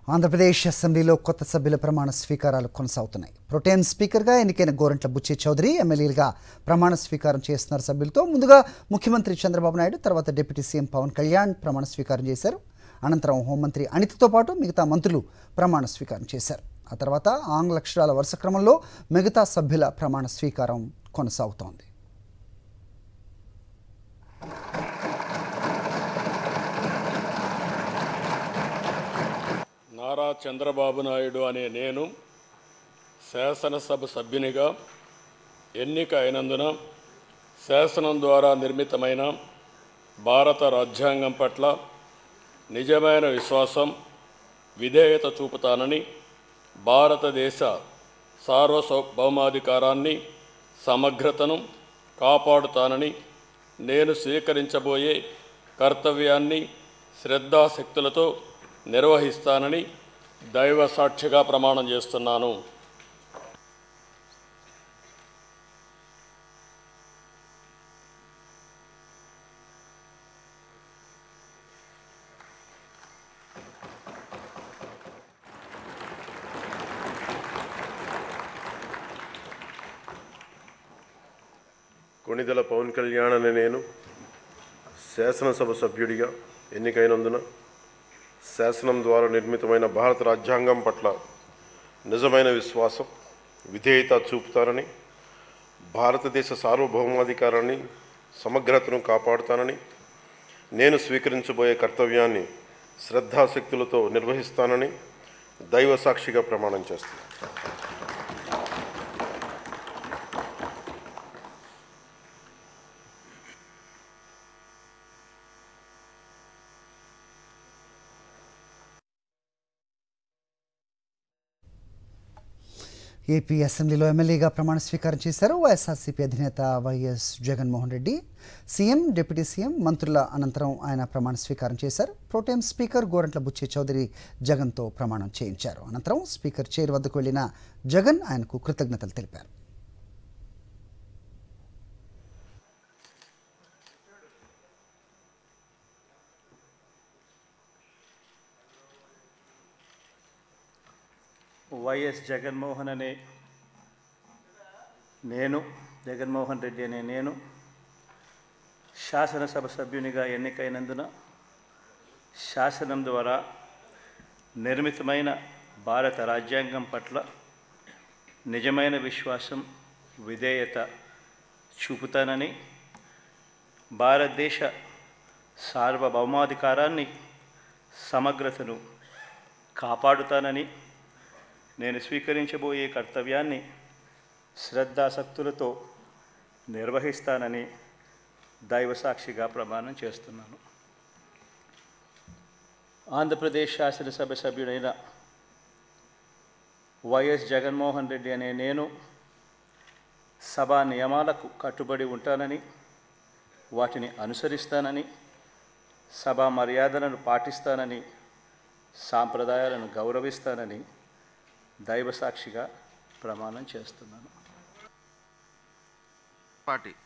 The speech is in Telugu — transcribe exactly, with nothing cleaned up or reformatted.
ఆంధ్రప్రదేశ్ అసెంబ్లీలో కొత్త సభ్యుల ప్రమాణ స్వీకారాలు కొనసాగుతున్నాయి. ప్రొటెం స్పీకర్గా ఎన్నికైన గోరంట్ల బుచ్చి చౌదరి ఎమ్మెల్యేలుగా ప్రమాణ స్వీకారం చేస్తున్నారు. సభ్యులతో ముందుగా ముఖ్యమంత్రి చంద్రబాబు నాయుడు, తర్వాత డిప్యూటీ సీఎం పవన్ కళ్యాణ్ ప్రమాణ స్వీకారం చేశారు. అనంతరం హోంమంత్రి అనితతో పాటు మిగతా మంత్రులు ప్రమాణ స్వీకారం చేశారు. ఆ తర్వాత ఆంగ్ల అక్షరాల వరుస క్రమంలో మిగతా సభ్యుల ప్రమాణ స్వీకారం కొనసాగుతోంది. నారా చంద్రబాబు నాయుడు అనే నేను శాసనసభ సభ్యునిగా ఎన్నిక అయినందున శాసనం ద్వారా నిర్మితమైన భారత రాజ్యాంగం పట్ల నిజమైన విశ్వాసం, విధేయత చూపుతానని, భారతదేశ సార్వభౌమాధికారాన్ని, సమగ్రతను కాపాడుతానని, నేను స్వీకరించబోయే కర్తవ్యాన్ని శ్రద్ధాశక్తులతో నిర్వహిస్తానని దైవ సాక్షిగా ప్రమాణం చేస్తున్నాను. కొణిదెల పవన్ కళ్యాణ్ అనే నేను శాసనసభ సభ్యుడిగా ఎన్నికైనందున శాసనం ద్వారా నిర్మితమైన భారత రాజ్యాంగం పట్ల నిజమైన విశ్వాసం, విధేయత చూపుతానని, భారతదేశ సార్వభౌమాధికారాన్ని, సమగ్రతను కాపాడుతానని, నేను స్వీకరించబోయే కర్తవ్యాన్ని శ్రద్ధాశక్తులతో నిర్వహిస్తానని దైవ సాక్షిగా ప్రమాణం చేస్తాను. ఏపీ అసెంబ్లీలో ఎమ్మెల్యేగా ప్రమాణ స్వీకారం చేశారు వైఎస్ఆర్సీపీ అధినేత YS Jaganmohan Reddy. CM, deputy CM, మంత్రుల అనంతరం ఆయన ప్రమాణ స్వీకారం చేశారు. ప్రోటెం స్పీకర్ గోరంట్ల బుచ్చి చౌదరి జగన్తో ప్రమాణం చేయించారు. అనంతరం స్పీకర్ చైర్ వద్దకు వెళ్లిన జగన్ ఆయనకు కృతజ్ఞతలు తెలిపారు. వైఎస్ జగన్మోహన్ అనే నేను జగన్మోహన్ రెడ్డి అనే నేను శాసనసభ సభ్యునిగా ఎన్నికైనందున శాసనం ద్వారా నిర్మితమైన భారత రాజ్యాంగం పట్ల నిజమైన విశ్వాసం, విధేయత చూపుతానని, భారతదేశ సార్వభౌమాధికారాన్ని, సమగ్రతను కాపాడుతానని, నేను స్వీకరించబోయే కర్తవ్యాన్ని శ్రద్ధాశక్తులతో నిర్వహిస్తానని దైవసాక్షిగా ప్రమాణం చేస్తున్నాను. ఆంధ్రప్రదేశ్ శాసనసభ సభ్యుడైన వైఎస్ జగన్మోహన్ రెడ్డి అనే నేను సభా నియమాలకు కట్టుబడి ఉంటానని, వాటిని అనుసరిస్తానని, సభా మర్యాదలను పాటిస్తానని, సాంప్రదాయాలను గౌరవిస్తానని దైవ సాక్షిగా ప్రమాణం చేస్తున్నాను. పార్టీ